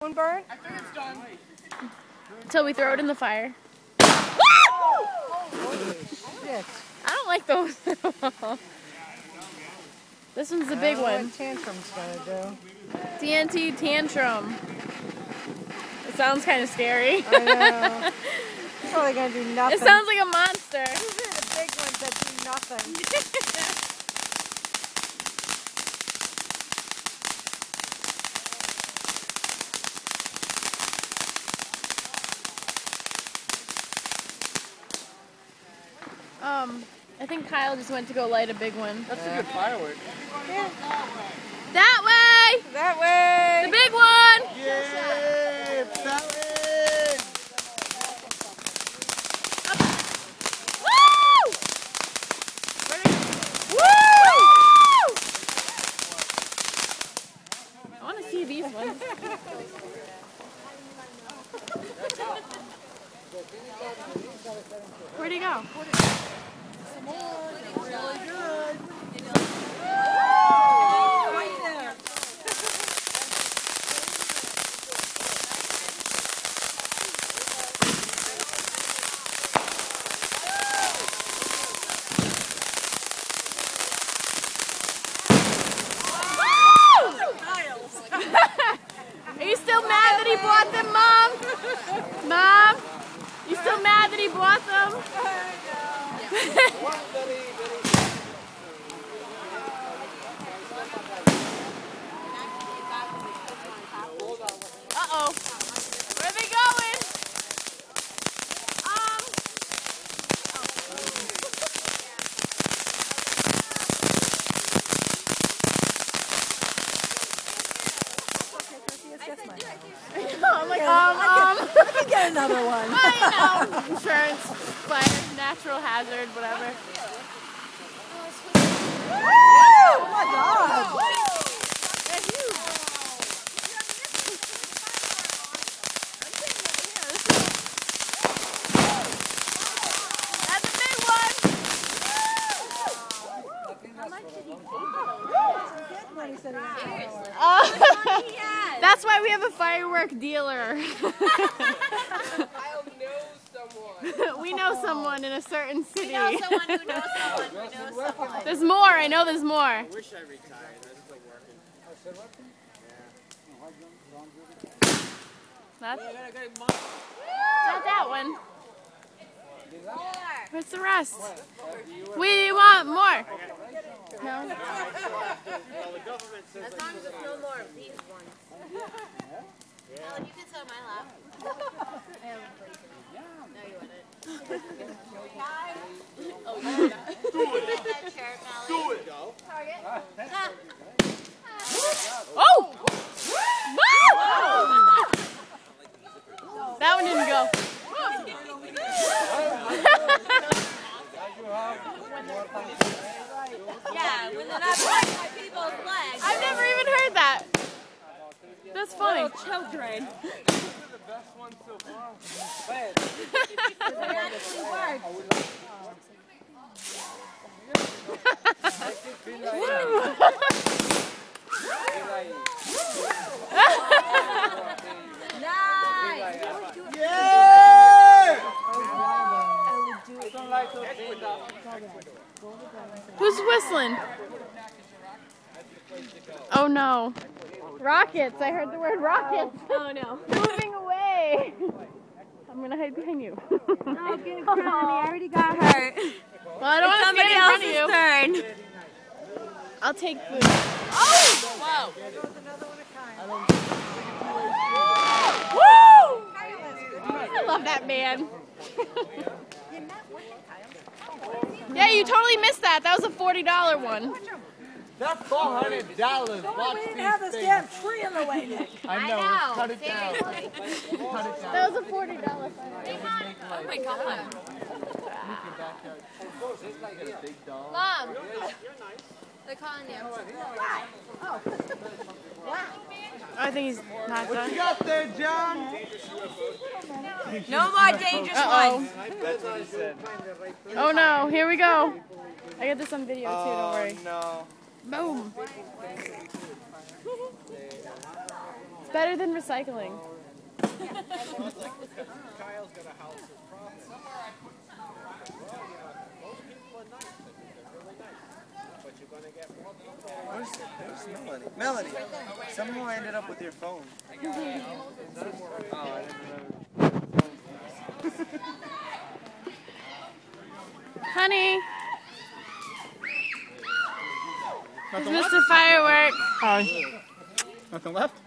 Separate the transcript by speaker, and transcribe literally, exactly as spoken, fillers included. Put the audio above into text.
Speaker 1: Burn?
Speaker 2: I think it's done.
Speaker 3: Until we throw it in the fire.
Speaker 1: Holy shit.
Speaker 3: I don't like those. This one's the big
Speaker 1: I don't know
Speaker 3: one.
Speaker 1: what tantrum's gonna do.
Speaker 3: T N T tantrum. It sounds kind of scary.
Speaker 1: I know. It's probably gonna do nothing.
Speaker 3: It sounds like a monster.
Speaker 1: These are the big ones that do nothing.
Speaker 3: Um, I think Kyle just went to go light a big one.
Speaker 2: That's a good firework.
Speaker 1: Yeah.
Speaker 3: That way!
Speaker 1: That way!
Speaker 3: The big one!
Speaker 2: Yeah! Salad!
Speaker 3: Woo! Woo! I want to see these ones. Where'd he go?
Speaker 2: Really good.
Speaker 3: Are you still mad that he bought them, Mom? Mom? You still mad that he bought them? Uh-oh. Where are they going? Um. I'm like, um, um.
Speaker 1: Let me get another one.
Speaker 3: I know. Insurance, fire, natural hazard, whatever.
Speaker 1: Oh my God!
Speaker 3: That's huge. That's a big one. How much did he pay? Uh, that's why we have a firework dealer. We know someone in a certain city.
Speaker 4: We know someone who knows someone who knows someone.
Speaker 3: There's more. I know there's more.
Speaker 2: I wish I retired. I'm still working.
Speaker 3: Not, not that one. Where's the rest? We want more. No.
Speaker 4: As long as there's no more of these ones. Alan, you can sit on my lap. I have a place. No, you wouldn't. Oh, yeah. Do it. That chair, Mally.
Speaker 2: Do it.
Speaker 4: Target.
Speaker 3: Oh! That one didn't go.
Speaker 4: Yeah, when they're not pulling my people's legs.
Speaker 3: I've never even heard that. That's funny.
Speaker 4: Children. They actually work. Nice.
Speaker 2: Yeah!
Speaker 3: Who's whistling? Oh no. Rockets. I heard the word rockets.
Speaker 4: Oh no.
Speaker 3: Moving away. I'm gonna hide behind you.
Speaker 4: Oh, get in front of me. I already got hurt.
Speaker 3: Well, I don't want to stand in front of you.
Speaker 4: Turn.
Speaker 3: I'll take food.
Speaker 4: Oh!
Speaker 3: Whoa!
Speaker 1: Woo!
Speaker 3: I love that man. Yeah, you totally missed that. That was a forty dollar one.
Speaker 2: That's four hundred dollars. Watch
Speaker 1: We didn't
Speaker 2: these
Speaker 1: have this
Speaker 2: things.
Speaker 1: damn tree in the way, Nick.
Speaker 2: I know.
Speaker 4: I know.
Speaker 2: Cut it down.
Speaker 4: Seriously.
Speaker 2: Cut it down.
Speaker 3: That was a forty dollar fine.
Speaker 4: Oh my god. Mom. They're calling you.
Speaker 3: I think he's not
Speaker 2: What
Speaker 3: done.
Speaker 2: you got there, John?
Speaker 4: No more dangerous
Speaker 3: Uh-oh.
Speaker 4: ones.
Speaker 2: That's what he said.
Speaker 3: Oh no, here we go. I got this on video too, don't worry.
Speaker 2: No.
Speaker 3: Boom. better than recycling.
Speaker 5: Where's, where's Melanie? Melanie, somehow I ended up with your phone. Oh, I didn't know.
Speaker 3: Honey. It's Mister Firework.
Speaker 2: Hi. Nothing left?